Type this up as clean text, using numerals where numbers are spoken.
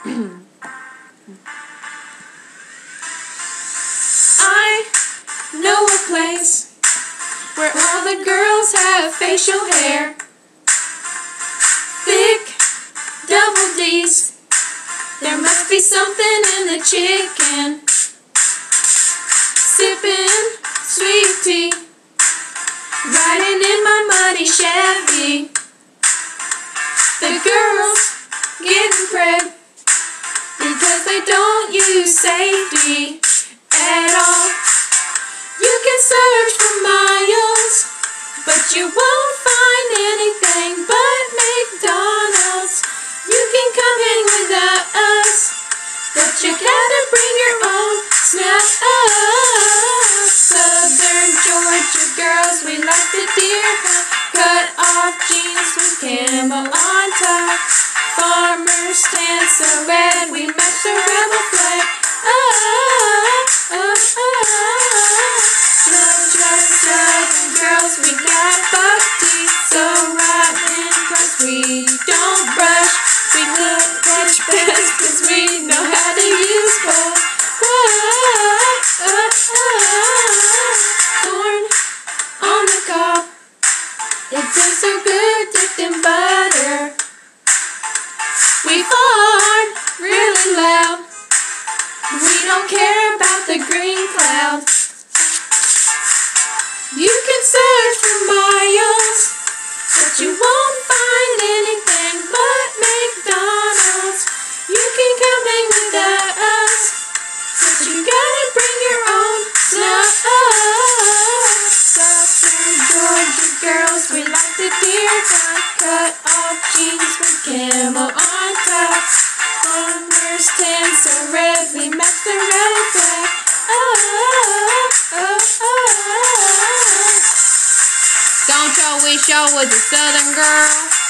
I know a place where all the girls have facial hair, thick double D's. There must be something in the chicken. Sipping sweet tea, riding in my muddy Chevy. The girls getting preg because they don't use safety at all. You can search for miles, but you won't find anything but McDonald's. You can come hang with us, but you gotta bring your own snacks. Southern Georgia girls, we like the deer hunt, cut off jeans with camo on top. Farmers stand so red, we match the rebel flag. Southern girls, we got buck teeth, so rotten cause we don't brush. We look much best cause we know how to use both. Corn on the cob, it tastes so good dipped in butter. We fart really loud, we don't care about the green cloud. You can search for miles, but you won't find anything but McDonald's. You can come hang with us, but you gotta bring your own snacks. Southern Georgia girls, we like the deer hunt, cut off jeans with camo on top. Farmers tan so red, we match the red flag. Don't y'all wish y'all was a Southern girl?